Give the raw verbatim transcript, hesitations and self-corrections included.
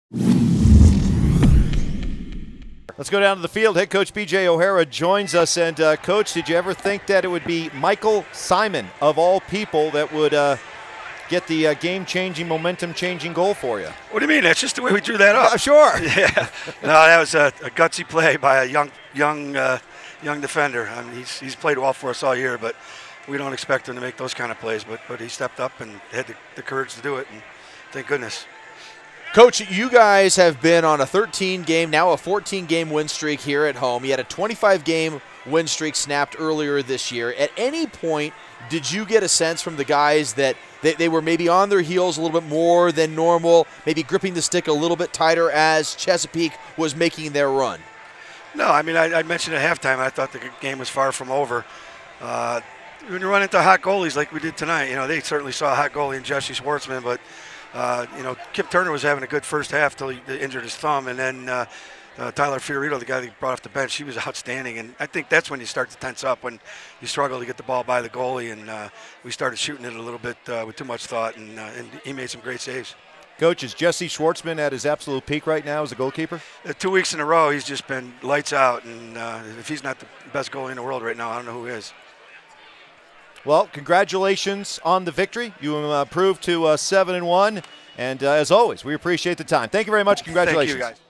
Let's go down to the field. Head coach B J O'Hara joins us. And, uh, Coach, did you ever think that it would be Michael Simon, of all people, that would uh, get the uh, game-changing, momentum-changing goal for you? What do you mean? That's just the way we drew that up. Uh, sure. Yeah. No, that was a, a gutsy play by a young young, uh, young defender. I mean, he's, he's played well for us all year, but we don't expect him to make those kind of plays. But, but he stepped up and had the, the courage to do it, and thank goodness. Coach, you guys have been on a thirteen game, now a fourteen game win streak here at home. You had a twenty-five game win streak snapped earlier this year. At any point, did you get a sense from the guys that they, they were maybe on their heels a little bit more than normal, maybe gripping the stick a little bit tighter as Chesapeake was making their run? No, I mean, I, I mentioned at halftime, I thought the game was far from over. Uh, when you run into hot goalies like we did tonight, you know, they certainly saw a hot goalie in Jesse Schwartzman, but Uh, you know, Kip Turner was having a good first half till he injured his thumb, and then uh, uh, Tyler Fiorito, the guy that brought off the bench, he was outstanding. And I think that's when you start to tense up, when you struggle to get the ball by the goalie, and uh, we started shooting it a little bit uh, with too much thought, and, uh, and he made some great saves. Coach, is Jesse Schwartzman at his absolute peak right now as a goalkeeper? Uh, two weeks in a row, he's just been lights out, and uh, if he's not the best goalie in the world right now, I don't know who is. Well, congratulations on the victory. You improved to uh, seven and one, and uh, as always, we appreciate the time. Thank you very much. Congratulations. Thank you, guys.